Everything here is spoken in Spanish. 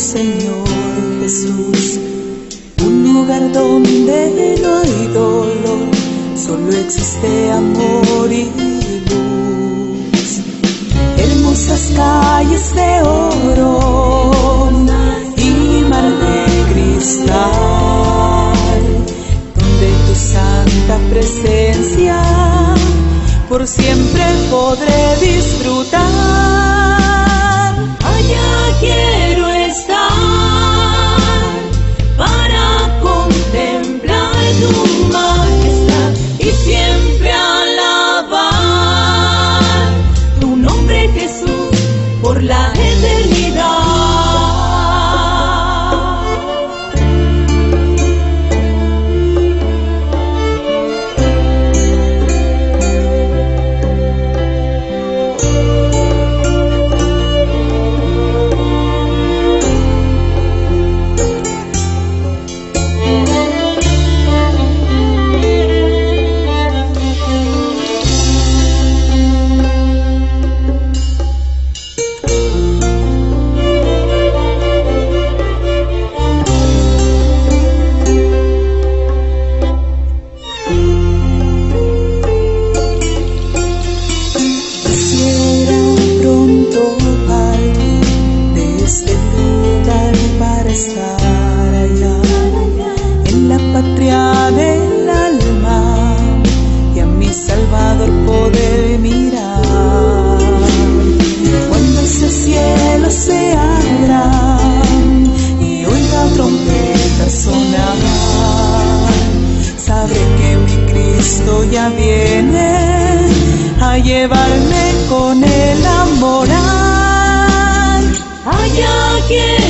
Señor Jesús, un lugar donde no hay dolor, solo existe amor y luz. Hermosas calles de oro y mar de cristal, donde tu santa presencia por siempre podré disfrutar. Allá quiero estar para contemplar tu majestad y siempre alabar tu nombre, Jesús, por la eternidad. Del alma y a mi Salvador poder mirar. Cuando ese cielo se abra y oiga trompeta sonar, sabré que mi Cristo ya viene a llevarme con él a morar. Allá quiero